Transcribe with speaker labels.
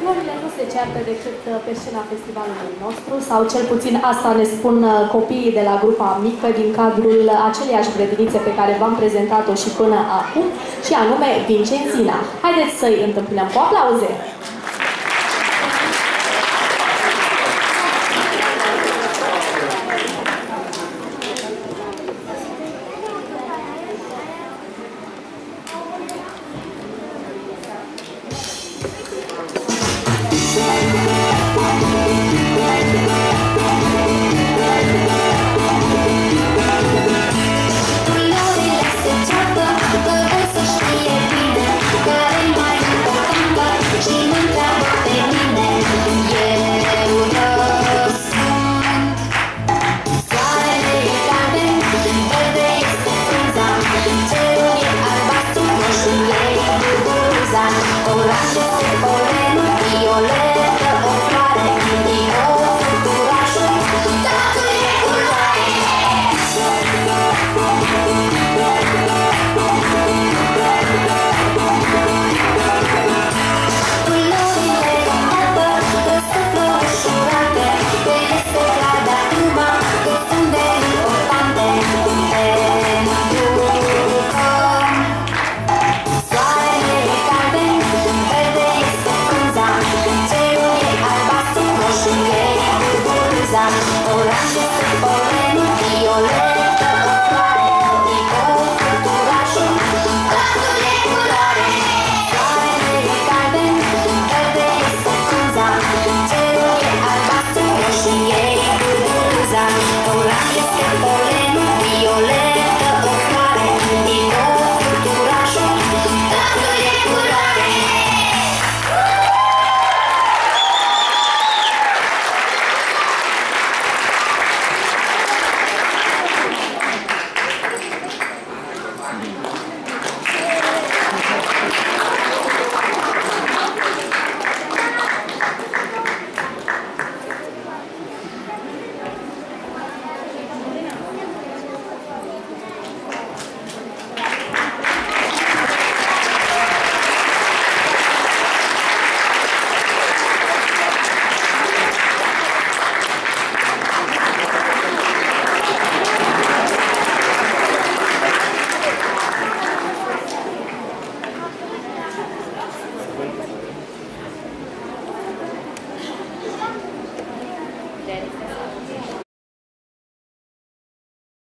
Speaker 1: Florile nu se ceartă decât pe scena festivalului nostru, sau cel puțin asta ne spun copiii de la grupa mică din cadrul aceleiași grădinițe pe care v-am prezentat-o și până acum, și anume Vincenzina. Haideți să-i întâmpinăm cu aplauze!